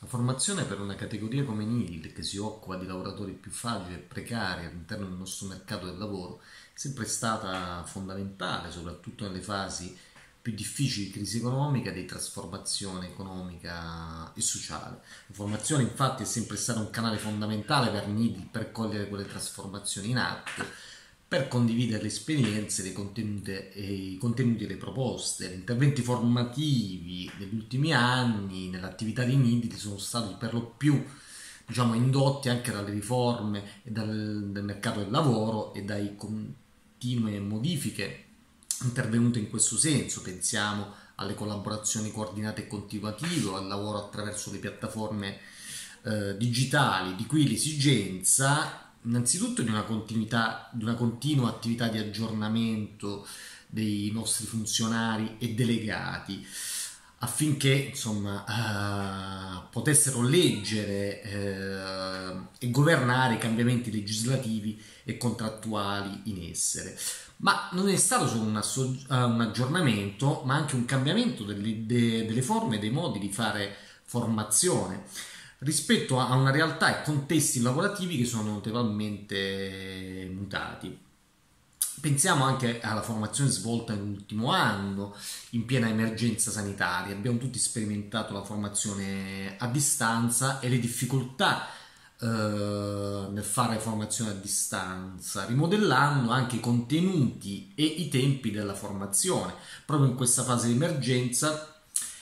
formazione per una categoria come NIDIL, che si occupa di lavoratori più fragili e precari all'interno del nostro mercato del lavoro, è sempre stata fondamentale, soprattutto nelle fasi più difficili di crisi economica e di trasformazione economica e sociale. La formazione infatti è sempre stata un canale fondamentale per NIDIL per cogliere quelle trasformazioni in atto, per condividere le esperienze, i contenuti e le proposte. Gli interventi formativi degli ultimi anni nell'attività di NIDIL sono stati per lo più, indotti anche dalle riforme e del mercato del lavoro e dai continue modifiche intervenute in questo senso. Pensiamo alle collaborazioni coordinate e continuative, al lavoro attraverso le piattaforme digitali, di cui l'esigenza innanzitutto di una continua attività di aggiornamento dei nostri funzionari e delegati, affinché potessero leggere e governare i cambiamenti legislativi e contrattuali in essere. Ma non è stato solo un aggiornamento, ma anche un cambiamento delle forme e dei modi di fare formazione rispetto a una realtà e contesti lavorativi che sono notevolmente mutati. Pensiamo anche alla formazione svolta nell'ultimo anno, in piena emergenza sanitaria. Abbiamo tutti sperimentato la formazione a distanza e le difficoltà nel fare formazione a distanza, rimodellando anche i contenuti e i tempi della formazione. Proprio in questa fase di emergenza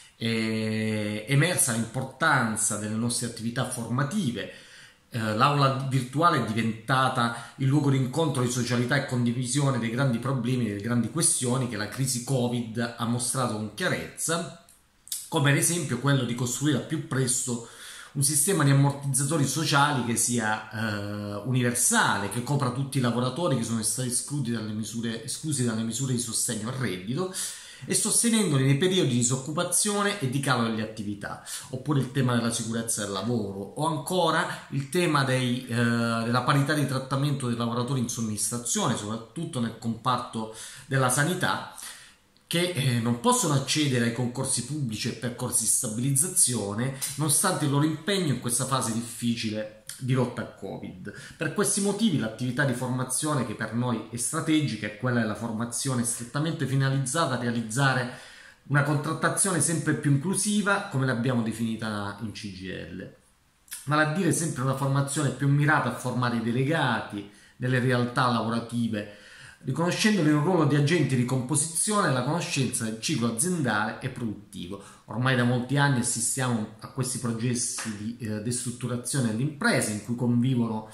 è emersa l'importanza delle nostre attività formative. L'aula virtuale è diventata il luogo di incontro di socialità e condivisione dei grandi problemi e delle grandi questioni che la crisi Covid ha mostrato con chiarezza, come ad esempio quello di costruire al più presto un sistema di ammortizzatori sociali che sia universale, che copra tutti i lavoratori che sono stati esclusi dalle misure di sostegno al reddito, e sostenendoli nei periodi di disoccupazione e di calo delle attività, oppure il tema della sicurezza del lavoro, o ancora il tema della parità di trattamento dei lavoratori in somministrazione, soprattutto nel comparto della sanità, che non possono accedere ai concorsi pubblici e percorsi di stabilizzazione nonostante il loro impegno in questa fase difficile di lotta al Covid. Per questi motivi l'attività di formazione che per noi è strategica è quella della formazione strettamente finalizzata a realizzare una contrattazione sempre più inclusiva, come l'abbiamo definita in CGIL, vale a dire sempre una formazione più mirata a formare i delegati nelle realtà lavorative, riconoscendoli in un ruolo di agenti di composizione della conoscenza del ciclo aziendale e produttivo. Ormai da molti anni assistiamo a questi processi di destrutturazione delle imprese, in cui convivono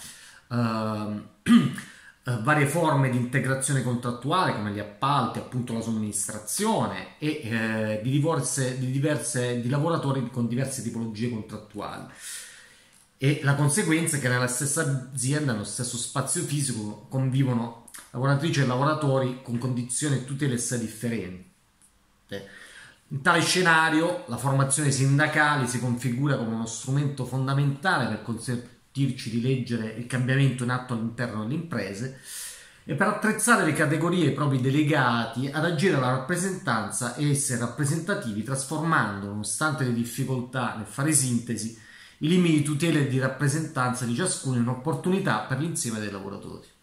varie forme di integrazione contrattuale come gli appalti, appunto la somministrazione, e di lavoratori con diverse tipologie contrattuali. E la conseguenza è che nella stessa azienda, nello stesso spazio fisico, convivono lavoratrici e lavoratori con condizioni e tutele assai differenti. In tale scenario la formazione sindacale si configura come uno strumento fondamentale per consentirci di leggere il cambiamento in atto all'interno delle imprese e per attrezzare le categorie e i propri delegati ad agire alla rappresentanza e essere rappresentativi, trasformando, nonostante le difficoltà nel fare sintesi, i limiti di tutela e di rappresentanza di ciascuno in un'opportunità per l'insieme dei lavoratori.